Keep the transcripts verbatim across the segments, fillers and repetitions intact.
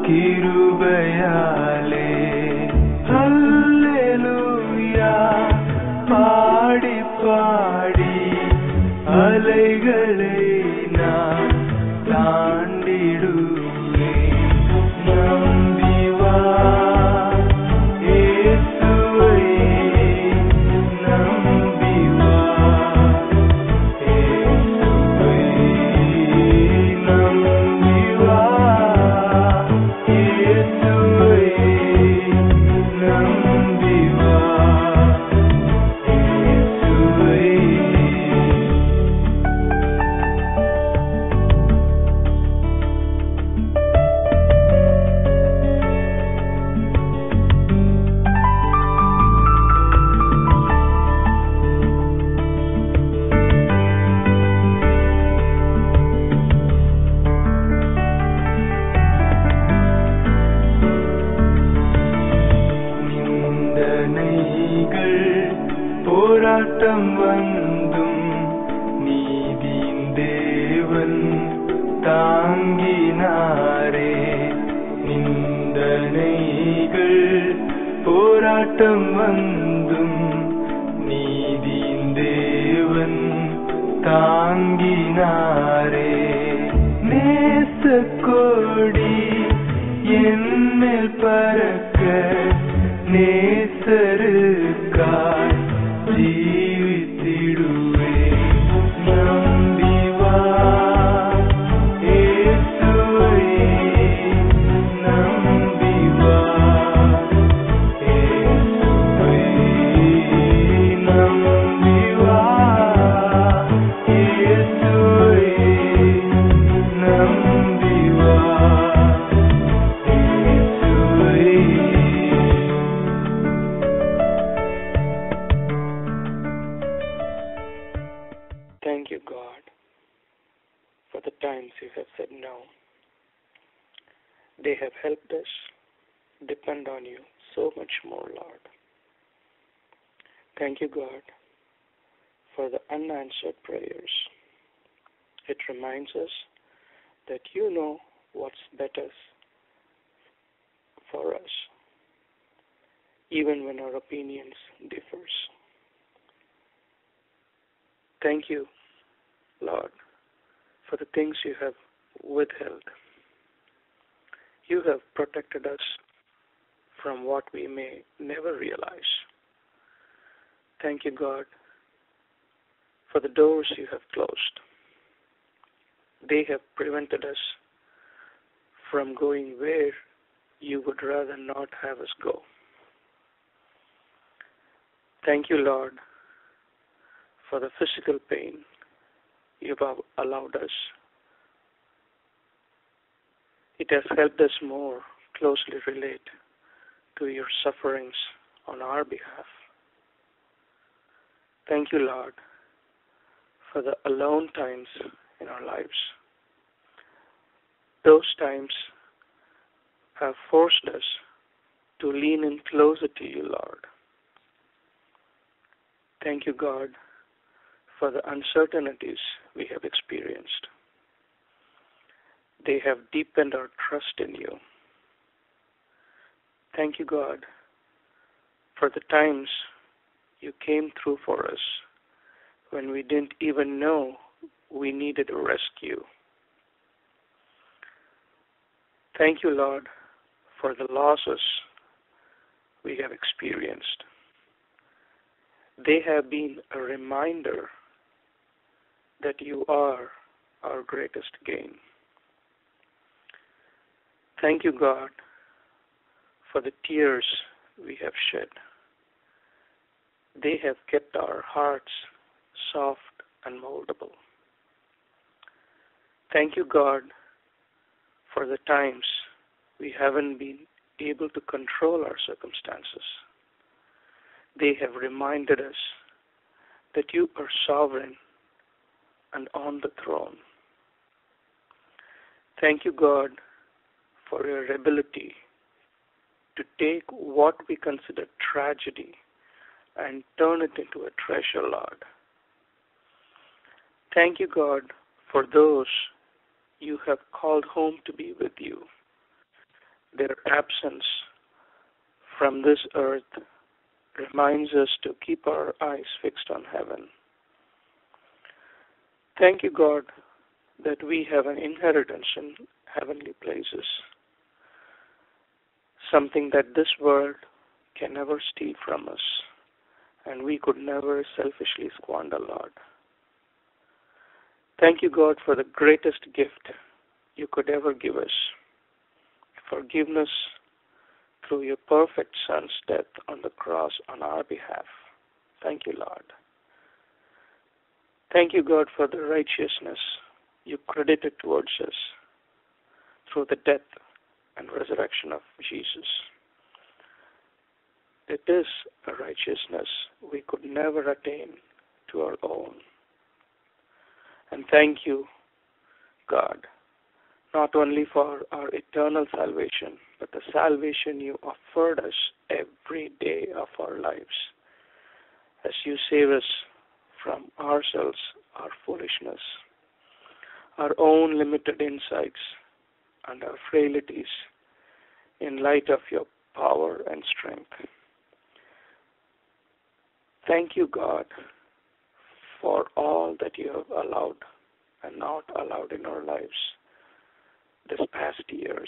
கிருபையாலே ஹல்லேலூயா பாடி பாடி அலைகளை நான் தாண்டிடுவேன். நம்பி வா இயேசுவை நம்பி வா இயேசுவை நம்பி வா இயேசுவை நம்பி வா இயேசுவை. நிந்தனைகள் போராட்டம் வந்தும் நீதியின் தேவன் தாங்கினாரே. நிந்தனைகள் போராட்டம் வந்தும் நீதியின் தேவன் தாங்கினாரே. நேசக்கோடி என்மேல் பறக்க நேசருக்காய் ஜீவித்திடுவேன். நம்பி வா இயேசுவை நம்பி வா இயேசுவை நம்பி வா இயேசுவை நம்பி வா இயேசுவை. Thank you, God, for the times you have said no. They have helped us depend on you so much more, Lord. Thank you, God, for the unanswered prayers. It reminds us that you know what's better for us, even when our opinions differs. Thank you, Lord, for the things you have withheld. You have protected us from what we may never realize. Thank you, God, for the doors you have closed. They have prevented us from going where you would rather not have us go. Thank you, Lord, for the physical pain you have allowed us. It has helped us more closely relate to your sufferings on our behalf. Thank you, Lord, for the alone times in our lives. Those times have forced us to lean in closer to you, Lord. Thank you, God, for the uncertainties we have experienced. They have deepened our trust in you. Thank you, God, for the times you came through for us when we didn't even know we needed a rescue. Thank you, Lord, for the losses we have experienced. They have been a reminder that you are our greatest gain. Thank you, God, for the tears we have shed. They have kept our hearts soft and moldable. Thank you, God, for the times we haven't been able to control our circumstances. They have reminded us that you are sovereign and on the throne. Thank you, God, for your ability to take what we consider tragedy and turn it into a treasure, Lord. Thank you, God, for those you have called home to be with you. their absence from this earth reminds us to keep our eyes fixed on heaven. Thank you, God, that we have an inheritance in heavenly places, something that this world can never steal from us, and we could never selfishly squander, Lord. Thank you, God, for the greatest gift you could ever give us, forgiveness through your perfect Son's death on the cross on our behalf. Thank you, Lord. Thank you, God, for the righteousness you credited towards us through the death and resurrection of Jesus. It is a righteousness we could never attain to our own. And thank you, God, not only for our eternal salvation, but the salvation you offered us every day of our lives, as you save us from ourselves, our foolishness, our own limited insights, and our frailties, in light of your power and strength. Thank you, God, for all that you have allowed and not allowed in our lives this past years.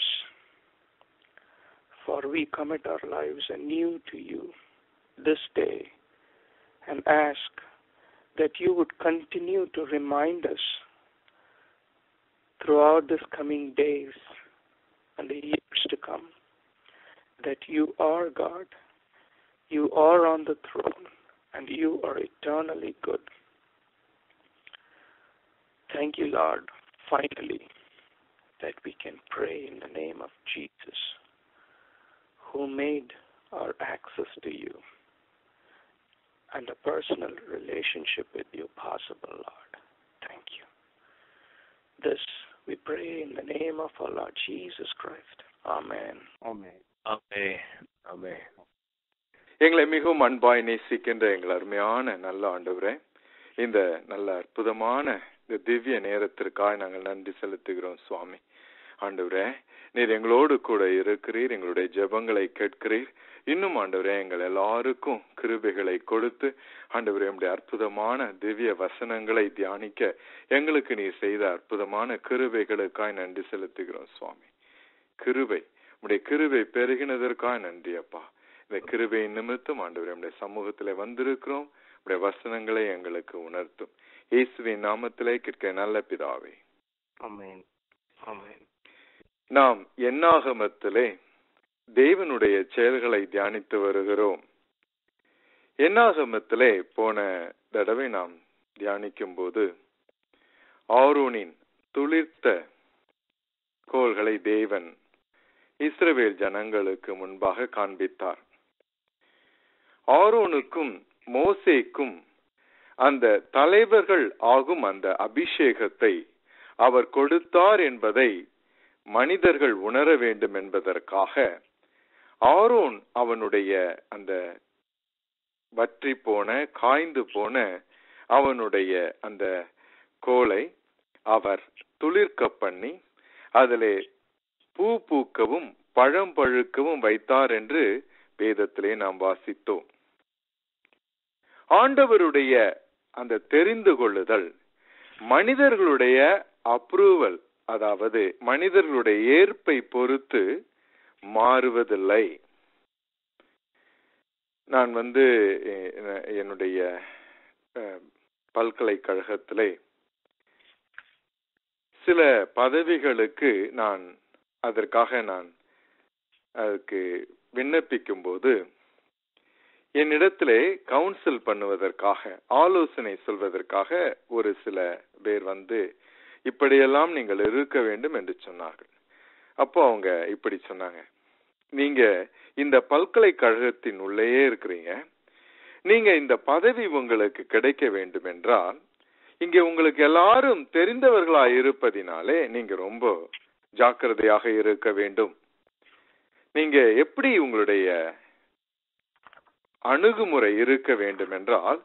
For we commit our lives anew to you this day and ask that you would continue to remind us throughout this coming days and the years to come that you are God, you are on the throne, and you are eternally good. Thank you, Lord, finally, that we can pray in the name of Jesus, who made our access to you and a personal relationship with you possible, Lord. Thank you. This we pray in the name of our Lord Jesus Christ. Amen. Amen. Amen. Amen. எங்களை மிகவும் அன்பாய் நேசிக்கின்ற எங்கள் அருமையான நல்ல ஆண்டவரே, இந்த நல்ல அற்புதமான இந்த திவ்ய நேரத்திற்காக நாங்கள் நன்றி செலுத்துகிறோம் சுவாமி. ஆண்டவரே, நீர் எங்களோடு கூட இருக்கிறீர், எங்களுடைய ஜெபங்களை கேட்கிறீர். இன்னும் ஆண்டவரே, எங்கள் எல்லாருக்கும் கிருபைகளை கொடுத்து ஆண்டவரே, உம்முடைய அற்புதமான திவ்ய வசனங்களை தியானிக்க எங்களுக்கு நீர் செய்த அற்புதமான கிருபைகளுக்காய் நன்றி செலுத்துகிறோம் சுவாமி. கிருபை, உம்முடைய கிருபை பெருகினதற்காக நன்றி அப்பா. இந்த கிருபையின் நிமித்தம் ஆண்டவரே, நம்முடைய சமூகத்திலே வந்திருக்கிறோம். உடைய வசனங்களை எங்களுக்கு உணர்த்தும். இயேசுவின் நாமத்திலே கேட்க நல்ல பிதாவே. ஆமென். ஆமென். நாம் என்னாகமத்திலே தேவனுடைய செயல்களை தியானித்து வருகிறோம். என்னாகமத்திலே போன தடவை நாம் தியானிக்கும் போது ஆரோனின் துளிர்த்த கோல்களை தேவன் இஸ்ரவேல் ஜனங்களுக்கு முன்பாக காண்பித்தார். ஆரோனுக்கும் மோசேக்கும் அந்த தலைவர்கள் ஆகும் அந்த அபிஷேகத்தை அவர் கொடுத்தார் என்பதை மனிதர்கள் உணர வேண்டும் என்பதற்காக ஆரோன் அவனுடைய அந்த வற்றி போன காய்ந்து போன அவனுடைய அந்த கோலை அவர் துளிர்க்க பண்ணி அதிலே பூ பூக்கவும் பழம் பழுக்கவும் வைத்தார் என்று வேதத்திலே நாம் வாசித்தோம். ஆண்டவருடைய அந்த தெரிந்து கொள்ளுதல் மனிதர்களுடைய அப்ரூவல், அதாவது மனிதர்களுடைய ஏற்பை பொறுத்து மாறுவதில்லை. நான் வந்து என்னுடைய பல்கலைக்கழகத்திலே சில பதவிகளுக்கு நான் அதற்காக நான் அதுக்கு விண்ணப்பிக்கும் போது என்னிடத்திலே கவுன்சில் பண்ணுவதற்காக, ஆலோசனை சொல்வதற்காக ஒரு சில பேர் வந்து இப்படியெல்லாம் நீங்கள் இருக்க வேண்டும் என்று சொன்னார்கள். அப்போ அவங்க இப்படி சொன்னாங்க, நீங்க இந்த பல்கலைக்கழகத்தின் உள்ளேயே இருக்கிறீங்க, நீங்க இந்த பதவி உங்களுக்கு கிடைக்க வேண்டும் என்றால் இங்கே உங்களுக்கு எல்லாரும் தெரிந்தவர்களா இருப்பதினாலே நீங்க ரொம்ப ஜாக்கிரதையாக இருக்க வேண்டும். நீங்க எப்படி உங்களுடைய அணுகுமுறை இருக்க வேண்டும் என்றால்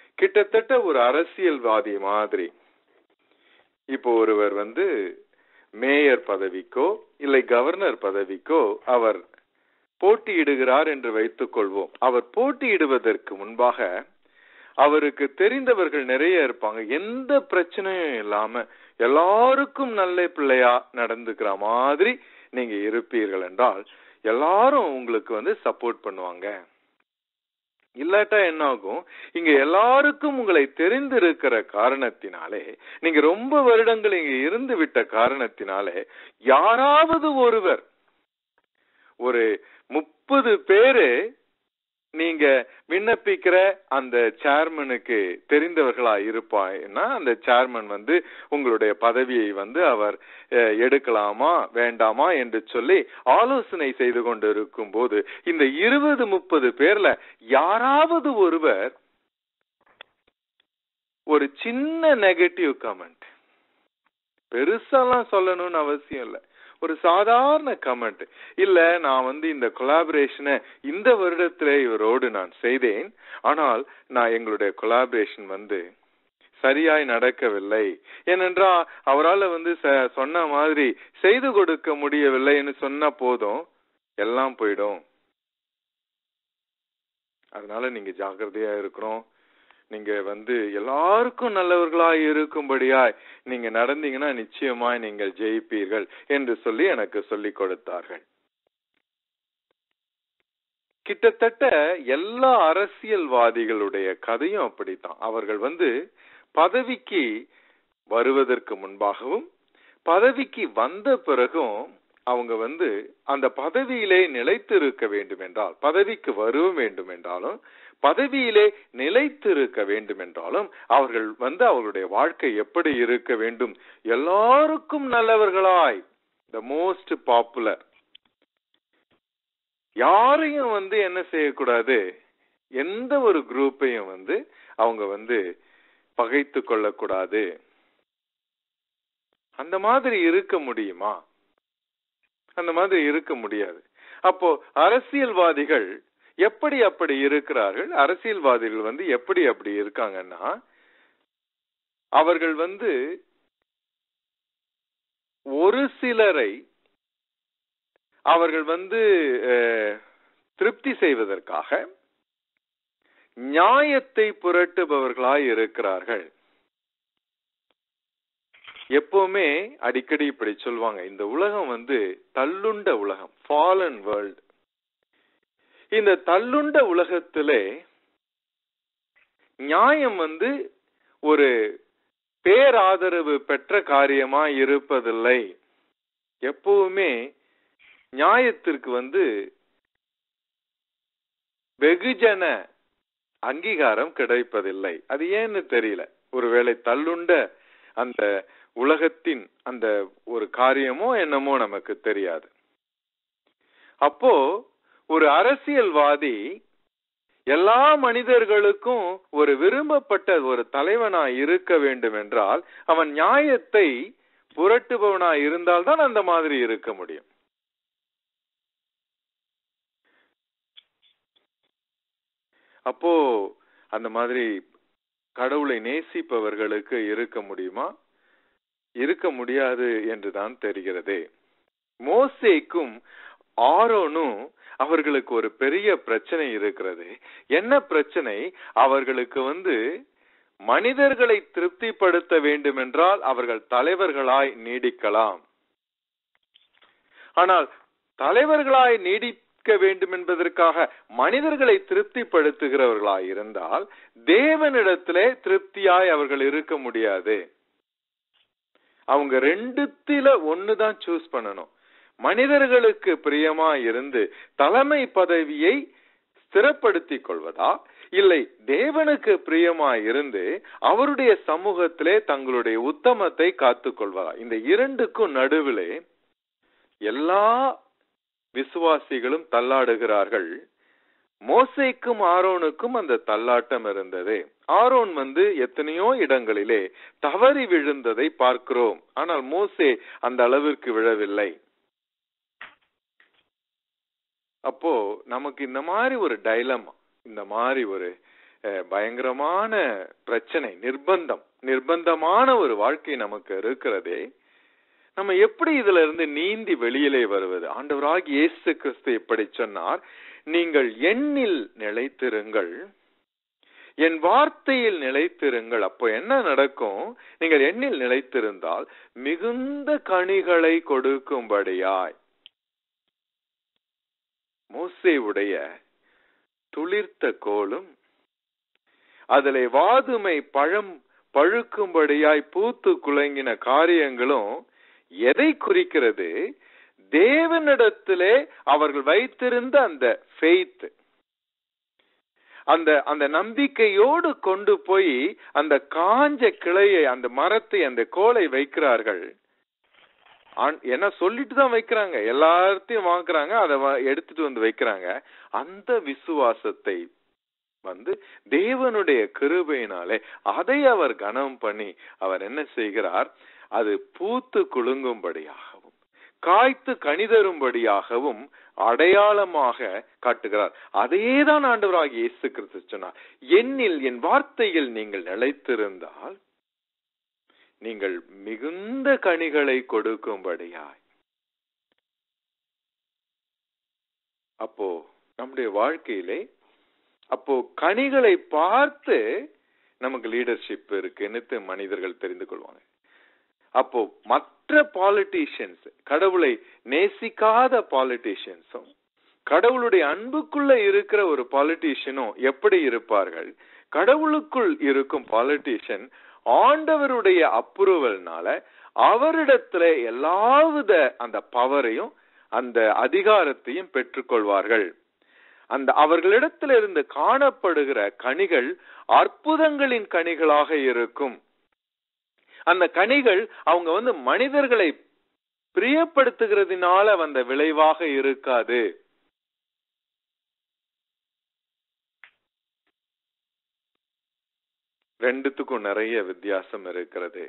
கிட்டத்தட்ட ஒரு அரசியல்வாதி மாதிரி. இப்போ ஒருவர் வந்து மேயர் பதவிக்கோ இல்லை கவர்னர் பதவிக்கோ அவர் போட்டியிடுகிறார் என்று வைத்துக் கொள்வோம். அவர் போட்டியிடுவதற்கு முன்பாக அவருக்கு தெரிந்தவர்கள் நிறைய இருப்பாங்க. எந்த பிரச்சனையும் இல்லாம எல்லாருக்கும் நல்ல பிள்ளையா நடந்துக்கிற மாதிரி நீங்க இருப்பீர்கள் என்றால் எல்லாரும் உங்களுக்கு வந்து சப்போர்ட் பண்ணுவாங்க. இல்லாட்டா என்ன ஆகும், இங்க எல்லாருக்கும் உங்களை தெரிந்திருக்கிற காரணத்தினாலே, நீங்க ரொம்ப வருடங்கள் இங்க இருந்து விட்ட காரணத்தினாலே, யாராவது ஒருவர், ஒரு முப்பது பேரு நீங்க விண்ணப்பிக்கிற அந்த சேர்மனுக்கு தெரிந்தவர்களா இருப்பாய்னா அந்த சேர்மன் வந்து உங்களுடைய பதவியை வந்து அவர் எடுக்கலாமா வேண்டாமா என்று சொல்லி ஆலோசனை செய்து கொண்டு இருக்கும் போது இந்த இருபது முப்பது பேர்ல யாராவது ஒருவர் ஒரு சின்ன நெகட்டிவ் கமெண்ட், பெருசாலாம் சொல்லணும்னு அவசியம் இல்லை, ஒரு சாதாரண கமெண்ட், இல்ல நான் வந்து இந்த கொலாபரேஷனை இந்த வருடத்திலே இவரோடு நான் செய்தேன், ஆனால் நான் எங்களுடைய கொலாபரேஷன் வந்து சரியாய் நடக்கவில்லை, ஏனென்றால் அவரால் வந்து சொன்ன மாதிரி செய்து கொடுக்க முடியவில்லைன்னு சொன்ன போதும் எல்லாம் போயிடும். அதனால நீங்க ஜாக்கிரதையா இருக்கணும். நீங்க வந்து எல்லாருக்கும் நல்லவர்களாய் இருக்கும்படியாய் நீங்க நடந்தீங்கன்னா நிச்சயமாய் நீங்கள் ஜெயிப்பீர்கள் என்று சொல்லி எனக்கு சொல்லிக் கொடுத்தார்கள். கிட்டத்தட்ட எல்லா அரசியல்வாதிகளுடைய கதையும் அப்படித்தான். அவர்கள் வந்து பதவிக்கு வருவதற்கு முன்பாகவும் பதவிக்கு வந்த பிறகும் அவங்க வந்து அந்த பதவியிலே நிலைத்து இருக்க வேண்டும் என்றால், பதவிக்கு வர வேண்டும் என்றாலும் பதவியிலே நிலைத்து இருக்க வேண்டும் என்றாலும் அவர்கள் வந்து அவர்களுடைய வாழ்க்கை எப்படி இருக்க வேண்டும், எல்லாருக்கும் நல்லவர்களாய், த மோஸ்ட் பாப்புலர், யாரையும் வந்து என்ன செய்யக்கூடாது, எந்த ஒரு குரூப்பையும் வந்து அவங்க வந்து பகைத்து கொள்ளக்கூடாது. அந்த மாதிரி இருக்க முடியுமா? அந்த மாதிரி இருக்க முடியாது. அப்போ அரசியல்வாதிகள் எப்படி அப்படி இருக்கிறார்கள்? அரசியல்வாதிகள் வந்து எப்படி அப்படி இருக்காங்கன்னா, அவர்கள் வந்து ஒரு சிலரை அவர்கள் வந்து திருப்தி செய்வதற்காக நியாயத்தை புரட்டுபவர்களாய் இருக்கிறார்கள். எப்பவுமே அடிக்கடி இப்படி சொல்லுவாங்க, இந்த உலகம் வந்து தள்ளுண்ட உலகம், ஃபாலன் வேர்ல்ட். இந்த தள்ளுண்ட உலகத்திலே நியாயம் வந்து ஒரு பேராதரவு பெற்ற காரியமா இருப்பதில்லை. எப்பவுமே நியாயத்திற்கு வந்து வெகுஜன அங்கீகாரம் கிடைப்பதில்லை. அது ஏன்னு தெரியல. ஒருவேளை தள்ளுண்ட அந்த உலகத்தின் அந்த ஒரு காரியமோ என்னமோ நமக்கு தெரியாது. அப்போ ஒரு அரசியல்வாதி எல்லா மனிதர்களுக்கும் ஒரு விரும்பப்பட்ட ஒரு தலைவனாய் இருக்க வேண்டும் என்றால் அவன் நியாயத்தை புரட்டுபவனாய் இருந்தால்தான் அந்த மாதிரி இருக்க முடியும். அப்போ அந்த மாதிரி கடவுளை நேசிப்பவர்களுக்கு இருக்க முடியுமா? இருக்க முடியாது என்றுதான் தெரிகிறது. மோசேக்கும் ஆரோனும் அவர்களுக்கு ஒரு பெரிய பிரச்சனை இருக்கிறது. என்ன பிரச்சனை? அவர்களுக்கு வந்து மனிதர்களை திருப்திப்படுத்த வேண்டும் என்றால் அவர்கள் தலைவர்களாய் நீடிக்கலாம். ஆனால் தலைவர்களாய் நீடிக்க வேண்டும் என்பதற்காக மனிதர்களை திருப்திப்படுத்துகிறவர்களாய் இருந்தால் தேவனிடத்திலே திருப்தியாய் அவர்கள் இருக்க முடியாது. அவங்க ரெண்டுத்தில ஒண்ணுதான் சூஸ் பண்ணணும். மனிதர்களுக்கு பிரியமா இருந்து தலைமை பதவியை ஸ்திரப்படுத்திக் கொள்வதா, இல்லை தேவனுக்கு பிரியமா இருந்து அவருடைய சமூகத்திலே தங்களுடைய உத்தமத்தை காத்துக் கொள்வதா? இந்த இரண்டுக்கும் நடுவிலே எல்லா விசுவாசிகளும் தள்ளாடுகிறார்கள். மோசேக்கும் ஆரோனுக்கும் அந்த தள்ளாட்டம் இருந்தது. ஆரோன் வந்து எத்தனையோ இடங்களிலே தவறி விழுந்ததை பார்க்கிறோம். ஆனால் மோசே அந்த அளவிற்கு விழவில்லை. அப்போ நமக்கு இந்த மாதிரி ஒரு டைலமா, இந்த மாதிரி ஒரு பயங்கரமான பிரச்சனை, நிர்பந்தம் நிர்பந்தமான ஒரு வாழ்க்கை நமக்கு இருக்கிறதே, நம்ம எப்படி இதுல இருந்து நீந்தி வெளியிலே வருவது? ஆண்டவராகிய இயேசு கிறிஸ்து எப்படி சொன்னார்? நீங்கள் என்னில் நிலைத்திருங்கள், என் வார்த்தையில் நிலைத்திருங்கள். அப்போ என்ன நடக்கும்? நீங்கள் என்னில் நிலைத்திருந்தால் மிகுந்த கனிகளை கொடுக்கும்படியாய். மோசேவுடைய துளிர்த்த கோலும் அதிலே வாதுமை பழம் பழுக்கும்படியாய் பூத்து குலுங்கின காரியங்களும் எதை குறிக்கிறது? தேவனிடத்திலே அவர்கள் வைத்திருந்த அந்த ஃபெய்த், அந்த அந்த நம்பிக்கையோடு கொண்டு போய் அந்த காஞ்ச கிளையை, அந்த மரத்தை, அந்த கோலை வைக்கிறார்கள். என்ன சொல்லிட்டு தான் வைக்கிறாங்க, எல்லாத்தையும் வாங்குறாங்க, அதை எடுத்துட்டு வந்து வைக்கிறாங்க. அந்த விசுவாசத்தை வந்து தேவனுடைய கிருபையினாலே அதை அவர் கனம் பண்ணி அவர் என்ன செய்கிறார்? அது பூத்து குலுங்கும்படியாகவும் காய்த்து கனிதரும்படியாகவும் அடையாளமாக காட்டுகிறார். அதேதான் ஆண்டவராகிய இயேசு கிறிஸ்து சொன்னார், என்னில் என் வார்த்தையில் நீங்கள் நிலைத்திருந்தால் நீங்கள் மிகுந்த கனிகளை கொடுக்கும்படியாய். அப்போ நம்முடைய வாழ்க்கையிலே அப்போ கனிகளை பார்த்து நமக்கு லீடர்ஷிப் இருக்குன்னு மனிதர்கள் தெரிந்து கொள்வாங்க. அப்போ மற்ற பாலிட்டிஷியன்ஸ், கடவுளை நேசிக்காத பாலிட்டிஷியன்ஸும் கடவுளுடைய அன்புக்குள்ள இருக்கிற ஒரு பாலிட்டிஷியனும் எப்படி இருப்பார்கள்? கடவுளுக்குள் இருக்கும் பாலிட்டிஷியன் ஆண்டவருடைய அப்ரூவல்னால அவரிடத்துல எல்லாவித அந்த பவரையும் அந்த அதிகாரத்தையும் பெற்றுக்கொள்வார்கள். அந்த அவர்களிடத்தில் இருந்து காணப்படுகிற கனிகள் அற்புதங்களின் கனிகளாக இருக்கும். அந்த கனிகள் அவங்க வந்து மனிதர்களை பிரியப்படுத்துகிறதுனால வந்த விளைவாக இருக்காது. ரெண்டுத்துக்கும் நிறைய வித்தியாசம் இருக்கிறது.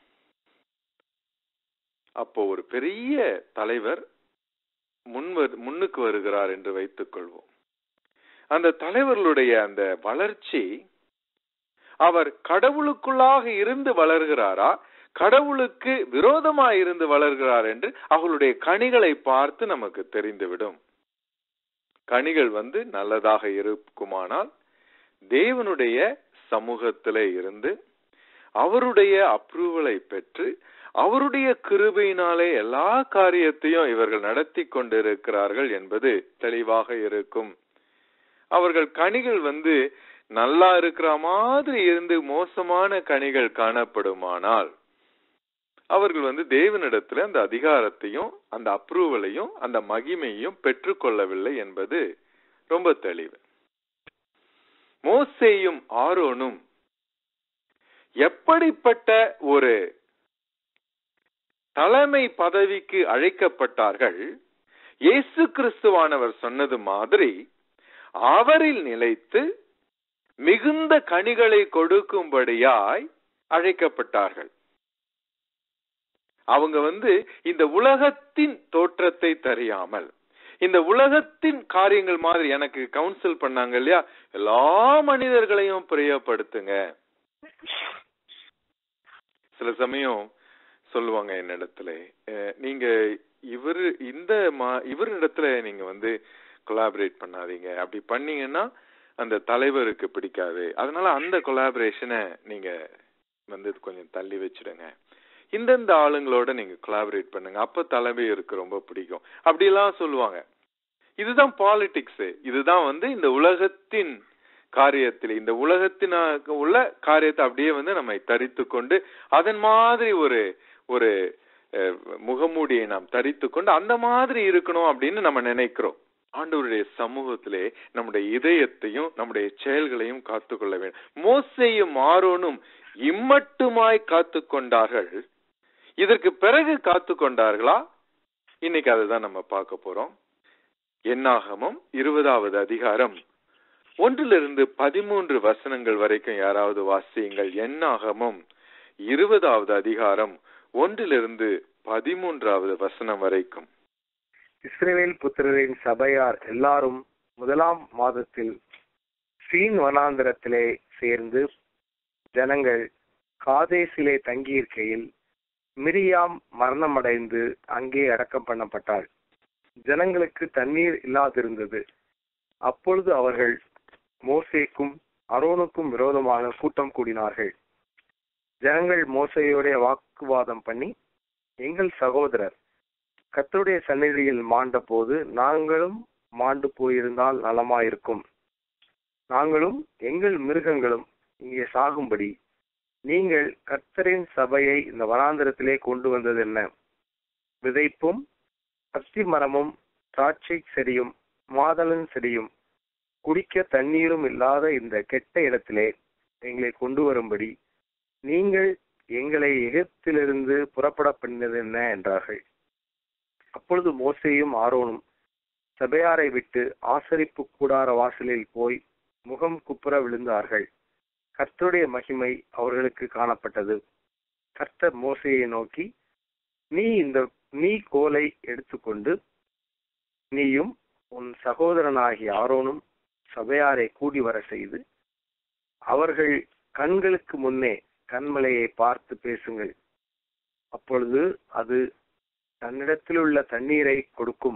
அப்போ ஒரு பெரிய தலைவர் முன் முன்னுக்கு வருகிறார் என்று வைத்துக் கொள்வோம். அந்த தலைவர்களுடைய அந்த வளர்ச்சி, அவர் கடவுளுக்குள்ளாக இருந்து வளர்கிறாரா, கடவுளுக்கு விரோதமாய் இருந்து வளர்கிறார் என்று அவர்களுடைய கனிகளை பார்த்து நமக்கு தெரிந்துவிடும். கனிகள் வந்து நல்லதாக இருக்குமானால் தேவனுடைய சமூகத்திலே இருந்து அவருடைய அப்ரூவலை பெற்று அவருடைய கிருபையினாலே எல்லா காரியத்தையும் இவர்கள் நடத்தி கொண்டிருக்கிறார்கள் என்பது தெளிவாக இருக்கும். அவர்கள் கனிகள் வந்து நல்லா இருக்கிற மாதிரி இருந்து மோசமான கனிகள் காணப்படுமானால் அவர்கள் வந்து தேவனிடத்துல அந்த அதிகாரத்தையும் அந்த அப்ரூவலையும் அந்த மகிமையும் பெற்றுக்கொள்ளவில்லை என்பது ரொம்ப தெளிவு. மோசேயும் ஆரோனும் எப்படிப்பட்ட ஒரு தலைமை பதவிக்கு அழைக்கப்பட்டார்கள்? இயேசு கிறிஸ்துவானவர் சொன்னது மாதிரி அவரில் நிலைத்து மிகுந்த கனிகளை கொடுக்கும்படியாய் அழைக்கப்பட்டார்கள். அவங்க வந்து இந்த உலகத்தின் தோற்றத்தை தெரியாமல், இந்த உலகத்தின் காரியங்கள் மாதிரி எனக்கு கவுன்சில் பண்ணாங்க இல்லையா, எல்லா மனிதர்களையும் பிரியப்படுத்துங்க. சில சமயம் சொல்லுவாங்க என்னிடத்துல, நீங்க இவரு இந்த இவரிடத்துல நீங்க வந்து கொலாபரேட் பண்ணாதீங்க, அப்படி பண்ணீங்கன்னா அந்த தலைவருக்கு பிடிக்காது, அதனால அந்த கொலாபரேஷனை நீங்க வந்து கொஞ்சம் தள்ளி வச்சிடுங்க, இந்தந்த ஆளுங்களோட நீங்க கொலாபரேட் பண்ணுங்க, அப்ப தலைமைக்கு ரொம்ப பிடிக்கும், அப்படி எல்லாம் சொல்லுவாங்க. இதுதான் பாலிடிக்ஸ். இதுதான் வந்து இந்த உலகத்தின் காரியத்தில், இந்த உலகத்தின உள்ள காரியத்தை அப்படியே வந்து நம்மை தரித்து கொண்டு அதன் மாதிரி ஒரு ஒரு முகமூடியை நாம் தரித்து கொண்டு அந்த மாதிரி இருக்கணும் அப்படின்னு நம்ம நினைக்கிறோம். ஆண்டவருடைய சமூகத்திலே நம்முடைய இதயத்தையும் நம்முடைய செயல்களையும் காத்துக்கொள்ள வேண்டும். மோசேயும் ஆரோனும் இம்மட்டுமாய் காத்து கொண்டார்கள். இதற்கு பிறகு காத்து கொண்டார்களா? இன்னைக்கு அதுதான் நம்ம பார்க்க போறோம். என்னாகமம் இருபதாவது அதிகாரம் ஒன்றிலிருந்து பதிமூன்று வசனங்கள் வரைக்கும் யாராவது வாசியுங்கள். என்னாகமம் இருபதாவது அதிகாரம் ஒன்றிலிருந்து பதிமூன்றாவது வசனம் வரைக்கும். இஸ்ரவேல் புத்திரரின் சபையார் எல்லாரும் முதலாம் மாதத்தில் சீன் வனாந்திரத்திலே சேர்ந்து ஜனங்கள் காதேசிலே தங்கியிருக்கையில் மிரியாம் மரணமடைந்து அங்கே அடக்கம் பண்ணப்பட்டாள். ஜனங்களுக்கு தண்ணீர் இல்லாதிருந்தது. அப்பொழுது அவர்கள் மோசேக்கும் அரோனுக்கும் விரோதமாக கூட்டம் கூடினார்கள். ஜனங்கள் மோசேயோட வாக்குவாதம் பண்ணி, எங்கள் சகோதரர் கர்த்தருடைய சந்நிதியில் மாண்ட போது நாங்களும் மாண்டு போயிருந்தால் நலமாயிருக்கும். நாங்களும் எங்கள் மிருகங்களும் இங்கே சாகும்படி நீங்கள் கர்த்தரின் சபையை இந்த வனாந்திரத்திலே கொண்டு வந்தது என்ன? விதைப்பும் அத்தி மரமும் திராட்சை செடியும் மாதளன் செடியும் குடிக்க தண்ணீரும் இல்லாத இந்த கெட்ட இடத்திலே எங்களை கொண்டு வரும்படி நீங்கள் எங்களை எகிப்திலிருந்து புறப்பட பண்ணினது என்ன என்றார்கள். அப்பொழுது மோசேயும் ஆரோனும் சபையாரை விட்டு ஆசரிப்பு கூடார வாசலில் போய் முகம் குப்புற விழுந்தார்கள். கர்த்தருடைய மகிமை அவர்களுக்கு காணப்பட்டது. கர்த்தர் மோசேயை நோக்கி, நீ இந்த நீ கோலை எடுத்துக்கொண்டு நீயும் உன் சகோதரனாகிய ஆரோனும் சபையாரை கூடி வர செய்து அவர்கள் கண்களுக்கு முன்னே கண்மலையை பார்த்து பேசுங்கள். அப்பொழுது அது தன்னிடத்தில் உள்ள தண்ணீரை கொடுக்கும்.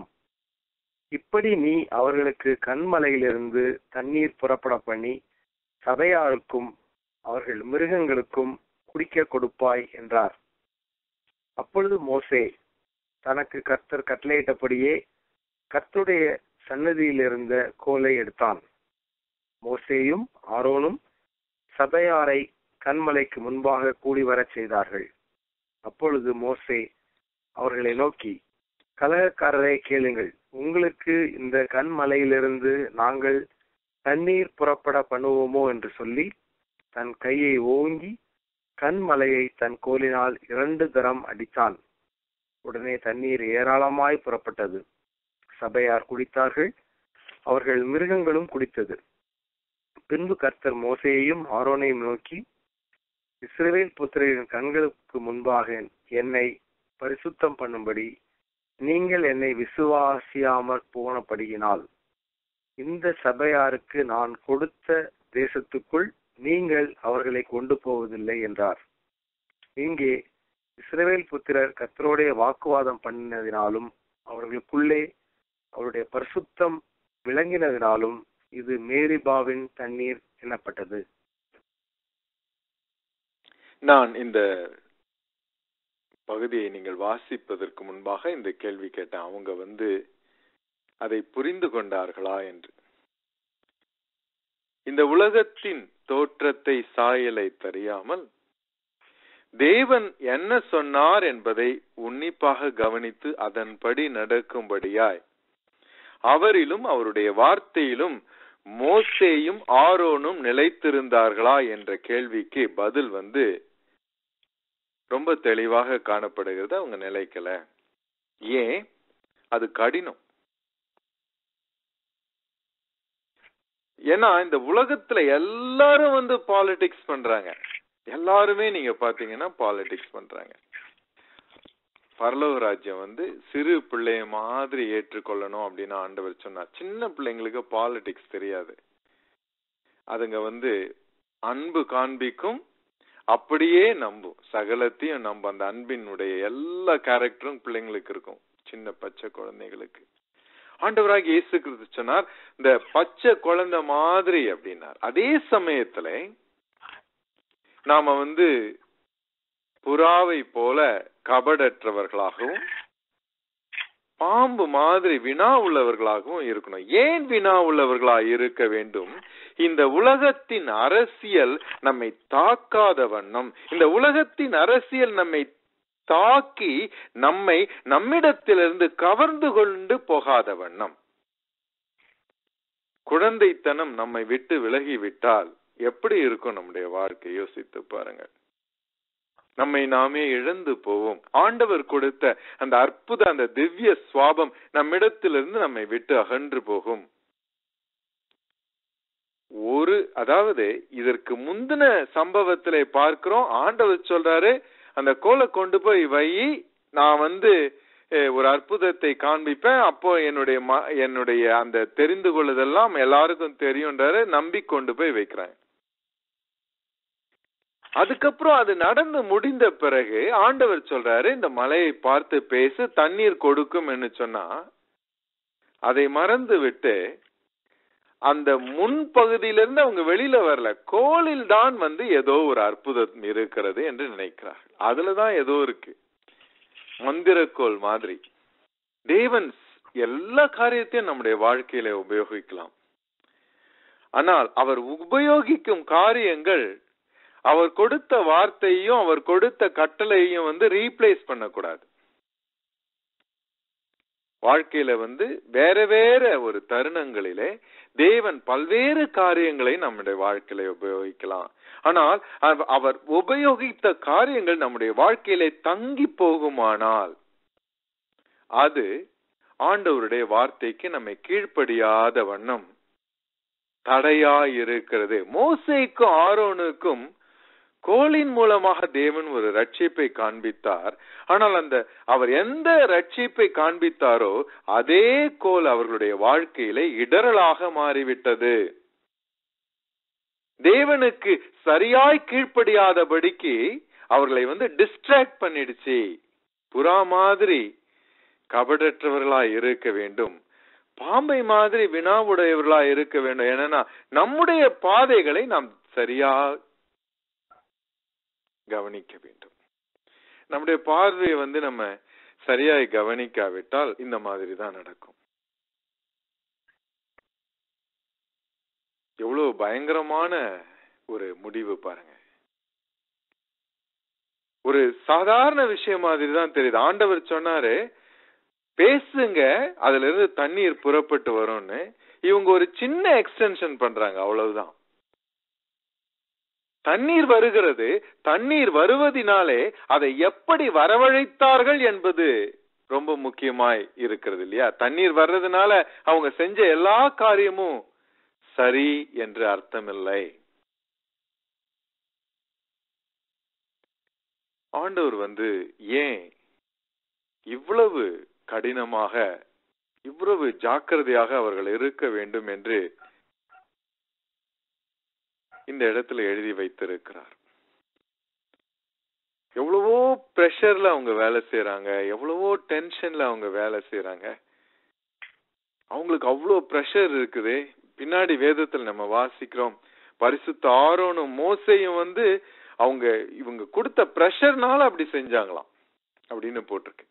இப்படி நீ அவர்களுக்கு கண்மலையிலிருந்து தண்ணீர் புறப்பட பண்ணி சபையாருக்கும் அவர்கள் மிருகங்களுக்கும் குடிக்க கொடுப்பாய் என்றார். அப்பொழுது மோசே தனக்கு கர்த்தர் கட்டளையிட்டபடியே கர்த்தருடைய சன்னதியில் இருந்த கோலை எடுத்தான். மோசேயும் ஆரோனும் சபையாரை கண்மலைக்கு முன்பாக கூடி வரச் செய்தார்கள். அப்பொழுது மோசே அவர்களை நோக்கி, கலகக்காரரை கேளுங்கள், உங்களுக்கு இந்த கண்மலையிலிருந்து நாங்கள் தண்ணீர் புறப்பட பண்ணுவோமோ என்று சொல்லி தன் கையை ஓங்கி கண்மலையை தன் கோலினால் இரண்டு தரம் அடித்தான். உடனே தண்ணீர் ஏராளமாய் புறப்பட்டது. சபையார் குடித்தார்கள், அவர்கள் மிருகங்களும் குடித்தது. பின்பு கர்த்தர் மோசேயையும் ஆரோனையும் நோக்கி, இஸ்ரவேல் புத்திரரின் கண்களுக்கு முன்பாக என்னை பரிசுத்தம் பண்ணும்படி நீங்கள் என்னை விசுவாசியாமற் போனபடியினால் இந்த சபையாருக்கு நான் கொடுத்த தேசத்துக்குள் நீங்கள் அவர்களை கொண்டு போவதில்லை என்றார். இங்கே இஸ்ரவேல் புத்திரர் கர்த்தரோடைய வாக்குவாதம் பண்ணினதினாலும் அவர்களுக்குள்ளே அவருடைய பரிசுத்தம் விளங்கினதினாலும் இது மேரிபாவின் தண்ணீர் எனப்பட்டது. நான் இந்த பகுதியை நீங்கள் வாசிப்பதற்கு முன்பாக இந்த கேள்வி கேட்டேன், அவங்க வந்து அதை புரிந்து கொண்டார்களா என்று. இந்த உலகத்தின் தோற்றத்தை சாயலை தெரியாமல் தேவன் என்ன சொன்னார் என்பதை உன்னிப்பாக கவனித்து அதன்படி நடக்கும்படியாய் அவரிலும் அவருடைய வார்த்தையிலும் மோசேயும் ஆரோனும் நிலைத்திருந்தார்களா என்ற கேள்விக்கு பதில் வந்து ரொம்ப தெளிவாக காணப்படுகிறது. அவங்க நிலைக்கல. ஏன்? அது கடினம். ஏன்னா இந்த உலகத்துல எல்லாரும் வந்து பாலிடிக்ஸ் பண்றாங்க. எல்லாருமே நீங்க பாத்தீங்கன்னா பாலிடிக்ஸ் பண்றாங்க. பரலோக ராஜ்யம் வந்து சிறு பிள்ளைய மாதிரி ஏற்றுக்கொள்ளணும் அப்படின்னு ஆண்டவர் சொன்னார். சின்ன பிள்ளைங்களுக்கு பாலிடிக்ஸ் தெரியாது. அதுங்க வந்து அன்பு காண்பிக்கும், அப்படியே நம்பும், சகலத்தையும் நம்ப. அந்த அன்பினுடைய எல்லா கேரக்டரும் பிள்ளைங்களுக்கு இருக்கும், சின்ன பச்சை குழந்தைகளுக்கு. ஆண்டவராக இயேசு கிறிஸ்து சொன்னார், இந்த பச்சை குழந்தை மாதிரி அப்படின்னார். அதே சமயத்துல நாம வந்து புறாவை போல கபடற்றவர்களாகவும் பாம்பு மாதிரி வினா உள்ளவர்களாகவும் இருக்கணும். ஏன் வினா உள்ளவர்களா இருக்க வேண்டும்? இந்த உலகத்தின் அரசியல் நம்மை தாக்காத வண்ணம், இந்த உலகத்தின் அரசியல் நம்மை தாக்கி நம்மை நம்மிடத்திலிருந்து கவர்ந்து கொண்டு போகாத வண்ணம். குழந்தைத்தனம் நம்மை விட்டு விலகிவிட்டால் எப்படி இருக்கும் நம்முடைய வாழ்க்கை? யோசித்து பாருங்க. நம்மை நாமே இழந்து போவோம். ஆண்டவர் கொடுத்த அந்த அற்புத அந்த திவ்ய சுவாபம் நம்மிடத்திலிருந்து நம்மை விட்டு அகன்று போகும். ஒரு அதாவது இதற்கு முந்தின சம்பவத்திலே பார்க்கிறோம், ஆண்டவர் சொல்றாரு, அந்த கோலை கொண்டு போய் வை, நான் வந்து ஒரு அற்புதத்தை காண்பிப்பேன், அப்போ என்னுடைய என்னுடைய அந்த தெரிந்து கொள்ளுதெல்லாம் எல்லாருக்கும் தெரியும்ன்றாரு. நம்பி கொண்டு போய் வைக்கிறேன். அதுக்கப்புறம் அது நடந்து முடிந்த பிறகு ஆண்டவர் சொல்றாரு, இந்த மலையை பார்த்து பேசு, தண்ணீர் கொடுக்கும் என்று சொன்னா, அதை மறந்து விட்டு அந்த முன்பகுதியிலிருந்து அவங்க வெளியில வரல, கோலில் தான் வந்து ஏதோ ஒரு அற்புதம் இருக்கிறது என்று நினைக்கிறார்கள். அதுலதான் ஏதோ இருக்கு, மந்திரக்கோள் மாதிரி. தேவன் எல்லா காரியத்தையும் நம்முடைய வாழ்க்கையில உபயோகிக்கலாம். ஆனால் அவர் உபயோகிக்கும் காரியங்கள் அவர் கொடுத்த வார்த்தையும் அவர் கொடுத்த கட்டளையும் வந்து ரீப்ளேஸ் பண்ணக்கூடாது. வாழ்க்கையில வந்து வேற வேற ஒரு தருணங்களிலே தேவன் பல்வேறு காரியங்களை நம்முடைய வாழ்க்கையில உபயோகிக்கலாம். ஆனால் அவர் உபயோகித்த காரியங்கள் நம்முடைய வாழ்க்கையிலே தங்கி போகுமானால் அது ஆண்டவருடைய வார்த்தைக்கு நம்மை கீழ்ப்படியாத வண்ணம் தடையா இருக்கிறது. மோசேக்கும் ஆரோனுக்கும் கோலின் மூலமாக தேவன் ஒரு ரட்சிப்பை காண்பித்தார். ஆனால் அந்த அவர் எந்த ரட்சிப்பை காண்பித்தாரோ அதே கோல் அவர்களுடைய வாழ்க்கையிலே இடரலாக மாறிவிட்டது. தேவனுக்கு சரியாய் கீழ்ப்படியாதபடிக்கு அவர்களை வந்து டிஸ்ட்ராக்ட் பண்ணிடுச்சு. புறா மாதிரி கபடற்றவர்களாய் இருக்க வேண்டும், பாம்பை மாதிரி வினாவுடையவர்களாய் இருக்க வேண்டும். ஏன்னா நம்முடைய பாதைகளை நாம் சரியா கவனிக்க வேண்டும். நம்முடைய பார்வையை வந்து நம்ம சரியாய் கவனிக்காவிட்டால் இந்த மாதிரி தான் நடக்கும். எவ்வளவு பயங்கரமான ஒரு முடிவு பாருங்க. ஒரு சாதாரண விஷயம் மாதிரி தான் தெரியுது. ஆண்டவர் சொன்னாரு பேசுங்க, அதுல இருந்து தண்ணீர் புறப்பட்டு வரும்னு. இவங்க ஒரு சின்ன எக்ஸ்டென்ஷன் பண்றாங்க, அவ்வளவுதான். தண்ணீர் வருகிறது, தண்ணீர் வருவதினாலே அதை எப்படி வரவழைத்தார்கள் என்பது ரொம்ப முக்கியமாய் இருக்கிறது இல்லையா? தண்ணீர் வர்றதுனால அவங்க செஞ்ச எல்லா காரியமும் சரி என்று அர்த்தம் இல்லை. ஆண்டவர் வந்து ஏன் இவ்வளவு கடினமாக இவ்வளவு ஜாக்கிரதையாக அவர்கள் இருக்க வேண்டும் என்று இந்த இடத்துல எழுதி வைத்திருக்கிறார். எவ்வளவோ பிரஷர்ல அவங்க வேலை செய்யறாங்க, எவ்வளவோ டென்ஷன்ல அவங்க வேலை செய்யறாங்க. அவங்களுக்கு அவ்வளவு பிரஷர் இருக்குது. பின்னாடி வேதத்துல நம்ம வாசிக்கிறோம், பரிசுத்த ஆரோனும் மோசேயும் வந்து அவங்க இவங்க கொடுத்த பிரஷர்னால அப்படி செஞ்சாங்களாம் அப்படின்னு போட்டிருக்கு.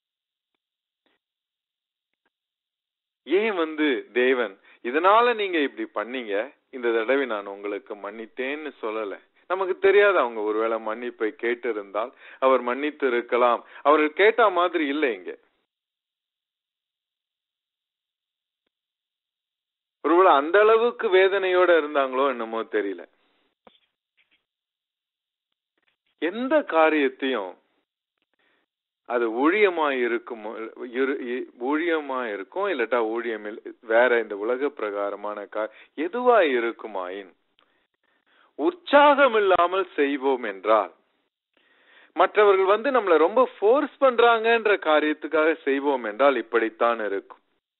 ஏன் வந்து தேவன் இதனால நீங்க இப்படி பண்ணீங்க, இந்த தடவை நான் உங்களுக்கு மன்னித்தேன்னு சொல்லல. நமக்கு தெரியாது, அவங்க ஒருவேளை மன்னிப்பை கேட்டு இருந்தால் அவர் மன்னித்து இருக்கலாம். அவர்கள் கேட்ட மாதிரி இல்லை. இங்க ஒருவேளை அந்த அளவுக்கு வேதனையோட இருந்தாங்களோ என்னமோ தெரியல. எந்த காரியத்தையும் அது ஊழியமா இருக்கும், ஊழியமா இருக்கும், இல்லட்டா ஊழியம் வேற இந்த உலக பிரகாரமான கா எதுவா இருக்குமாயின் உற்சாகம் இல்லாமல் செய்வோம் என்றால், மற்றவர்கள் வந்து நம்மளை ரொம்ப ஃபோர்ஸ் பண்றாங்கன்ற காரியத்துக்காக செய்வோம் என்றால் இப்படித்தான் இருக்கும்.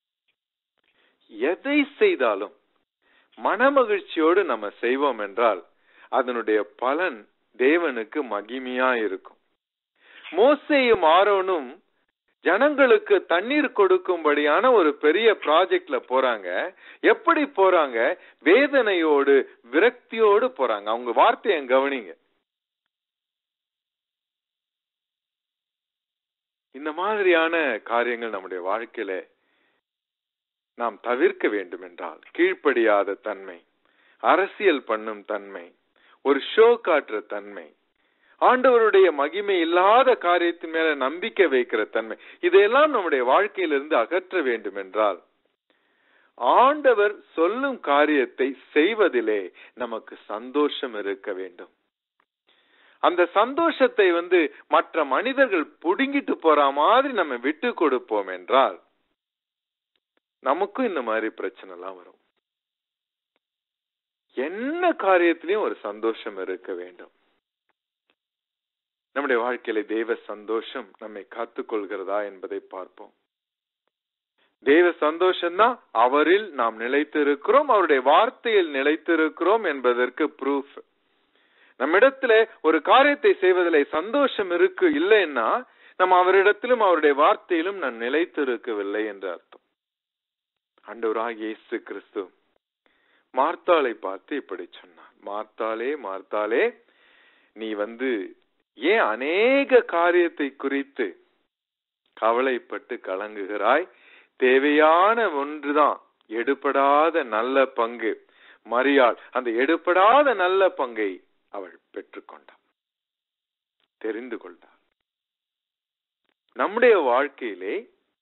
எதை செய்தாலும் மனமகிழ்ச்சியோடு நம்ம செய்வோம் என்றால் அதனுடைய பலன் தேவனுக்கு மகிமையா இருக்கும். மோசேயும் ஆரோனும் ஜனங்களுக்கு தண்ணீர் கொடுக்கும்படியான ஒரு பெரிய ப்ராஜெக்ட்ல போறாங்க. எப்படி போறாங்க? வேதனையோடு விரக்தியோடு போறாங்க. அவங்க வார்த்தையை கவனிங்க. இந்த மாதிரியான காரியங்கள் நம்முடைய வாழ்க்கையில நாம் தவிர்க்க வேண்டும் என்றால், கீழ்ப்படியாத தன்மை, அரசியல் பண்ணும் தன்மை, ஒரு ஷோ காட்டுற தன்மை, ஆண்டவருடைய மகிமை இல்லாத காரியத்தின் மேல நம்பிக்கை வைக்கிற தன்மை, இதையெல்லாம் நம்முடைய வாழ்க்கையிலிருந்து அகற்ற வேண்டும் என்றால் ஆண்டவர் சொல்லும் காரியத்தை செய்வதிலே நமக்கு சந்தோஷம் இருக்க வேண்டும். அந்த சந்தோஷத்தை வந்து மற்ற மனிதர்கள் புடுங்கிட்டு போற மாதிரி நம்ம விட்டு கொடுப்போம் என்றால் நமக்கும் இந்த மாதிரி பிரச்சனை எல்லாம் வரும். என்ன காரியத்திலையும் ஒரு சந்தோஷம் இருக்க வேண்டும். நம்முடைய வாழ்க்கையில தெய்வ சந்தோஷம் நம்மை காத்துக்கொள்கிறதா என்பதை பார்ப்போம். தெய்வ சந்தோஷம்தான் அவரில் நாம் நிலைத்திருக்கிறோம், அவருடைய வார்த்தையில் நிலைத்திருக்கிறோம் என்பதற்கு ப்ரூஃப். நம்மிடத்துல ஒரு காரியத்தை செய்வதிலே சந்தோஷம் இருக்கு இல்லைன்னா நம்ம அவரிடத்திலும் அவருடைய வார்த்தையிலும் நான் நிலைத்திருக்கவில்லை என்று அர்த்தம். ஆண்டவராகிய இயேசு கிறிஸ்து மார்த்தாளை பார்த்து இப்படி சொன்னார், மார்த்தாளே மார்த்தாளே, நீ வந்து ஏன் அநேக காரியத்தை குறித்து கவலைப்பட்டு கலங்குகிறாய்? தேவையான ஒன்றுதான், எடுபடாத நல்ல பங்கு. மரியாள் அந்த எடுபடாத நல்ல பங்கை அவள் பெற்றுக்கொண்டாள், தெரிந்து கொண்டாள். நம்முடைய வாழ்க்கையிலே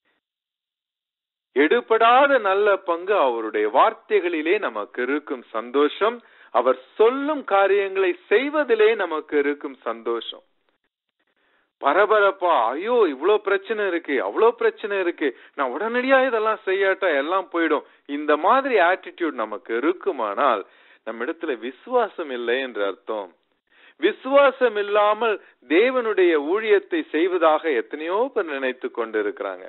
எடுபடாத நல்ல பங்கு அவருடைய வார்த்தைகளிலே நமக்கு இருக்கும் சந்தோஷம், அவர் சொல்லும் காரியங்களை செய்வதிலே நமக்கு இருக்கும் சந்தோஷம். பரபரப்பா ஐயோ இவ்வளவு பிரச்சனை இருக்கு, அவ்வளவு பிரச்சனை இருக்கு, நான் உடனடியா இதெல்லாம் செய்யாட்டா எல்லாம் போயிடும், இந்த மாதிரி ஆட்டிடியூட் நமக்கு இருக்குமானால் நம்ம இடத்துல விசுவாசம் இல்லை என்று அர்த்தம். விசுவாசம் இல்லாமல் தேவனுடைய ஊழியத்தை செய்வதாக எத்தனையோ பேர் நினைத்து கொண்டு இருக்கிறாங்க.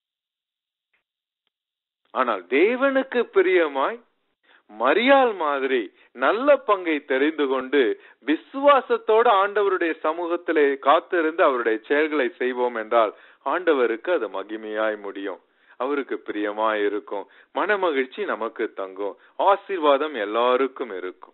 ஆனால் தேவனுக்கு பிரியமாய் மரியாள் மாதிரி நல்ல பங்கை தெரிந்து கொண்டு விசுவாசத்தோடு ஆண்டவருடைய சமூகத்திலே காத்திருந்து அவருடைய செயல்களை செய்வோம் என்றால் ஆண்டவருக்கு அது மகிமையாய் முடியும், அவருக்கு பிரியமாய் இருக்கும், மன மகிழ்ச்சி நமக்கு தங்கும், ஆசீர்வாதம் எல்லாருக்கும் இருக்கும்.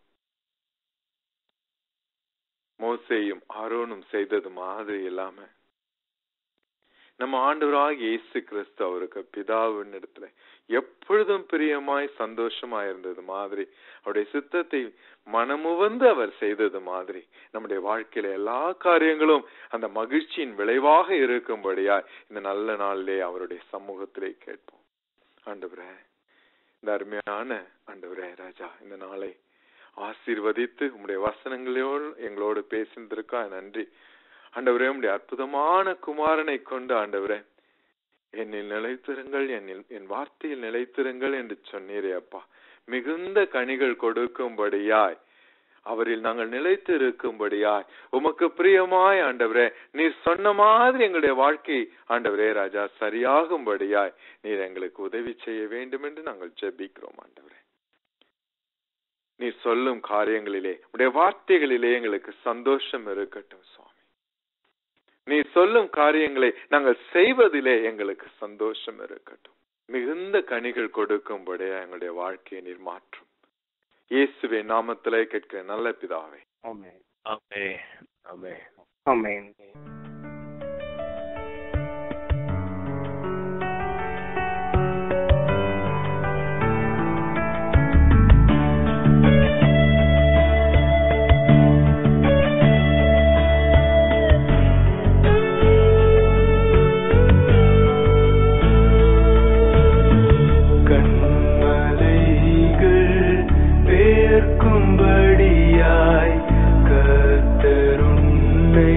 மோசேயும் ஆரோனும் செய்தது மாதிரி இல்லாம நம்ம ஆண்டவராகிய இயேசு கிறிஸ்து அவருக்கு பிதாவின் இடத்துல எப்பொழுதும் பிரியமாய் சந்தோஷமாய் இருந்தது மாதிரி, அவருடைய சித்தத்தை மனமுவந்து அவர் செய்தது மாதிரி நம்முடைய வாழ்க்கையில எல்லா காரியங்களும் அந்த மகிழ்ச்சியின் விளைவாக இருக்கும்படியா இந்த நல்ல நாளிலே அவருடைய சமூகத்திலே கேட்போம். ஆண்டவரே, இந்த அருமையான ஆண்டவரே ராஜா, இந்த நாளை ஆசீர்வதித்து உம்முடைய வசனங்களோடு எங்களோடு பேசினதற்கா நன்றி. ஆண்டவரே, உம்முடைய அற்புதமான குமாரனை கொண்டு ஆண்டவரே என்னில் நிலைத்திருங்கள், என்னில் என் வார்த்தையில் நிலைத்திருங்கள் என்று சொன்னீரே அப்பா. மிகுந்த கனிகள் கொடுக்கும்படியாய் அவரில் நாங்கள் நிலைத்து இருக்கும்படியாய் உமக்கு பிரியமாய் ஆண்டவரே நீர் சொன்ன மாதிரி எங்களுடைய வாழ்க்கை ஆண்டவரே ராஜா சரியாகும்படியாய் நீர் எங்களுக்கு உதவி செய்ய வேண்டும் என்று நாங்கள் ஜெபிக்கிறோம். ஆண்டவரே, நீர் சொல்லும் காரியங்களிலே உடைய வார்த்தைகளிலே எங்களுக்கு சந்தோஷம் இருக்கட்டும் சுவாமி. நீ சொல்லும் காரியங்களை நாங்கள் செய்வதிலே எங்களுக்கு சந்தோஷம் இருக்கட்டும். மிகுந்த கனிகள் கொடுக்கும்படியா எங்களுடைய வாழ்க்கையை நீர் மாற்றும். இயேசுவே நாமத்திலே கேட்கிற நல்ல பிதாவே, ஆமென். ஆமென். ஆமென். ஆமென்.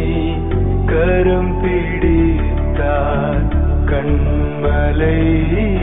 கரம் பிடித்தார் கண்மலை